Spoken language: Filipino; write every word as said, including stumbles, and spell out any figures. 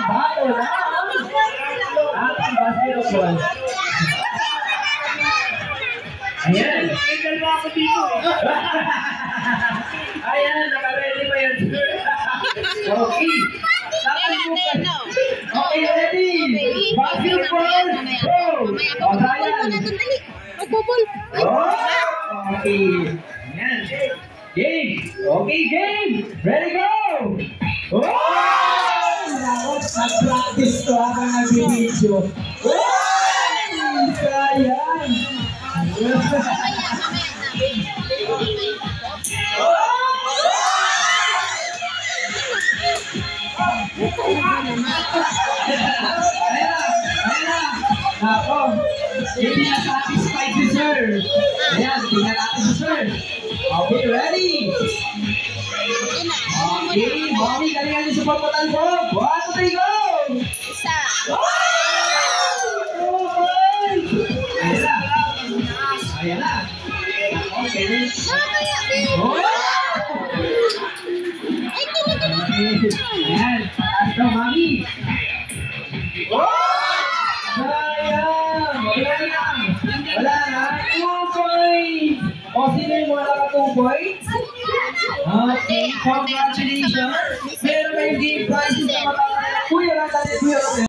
bato na ating basketball. Ayan. Ayan, naka-ready pa yan. Okay. Okay, ready? Basketball, go! Magbubol. Okay. Ayan. Game. Okay, game. Ready, go! Oh! Nag-practice to habang nag-video. Oh! Sayang. Ako, hindi na satisfied si sir. Ayan, tingnan natin si sir. Okay, ready? Okay, Bobby, galingan niyo sa pagpatan ko. One, two, three, go! Isa. Ayan na. Ayan na. Okay. Oh! Ay, talaga na. Ayan, taas daw, mami. Oh! Sayang! Wala lang! Wala na! Two points! O, sino yung wala ka two points? Okay, congratulations! Meron kayong game prizes na matatagal. Kuya lang tayo, kuya lang.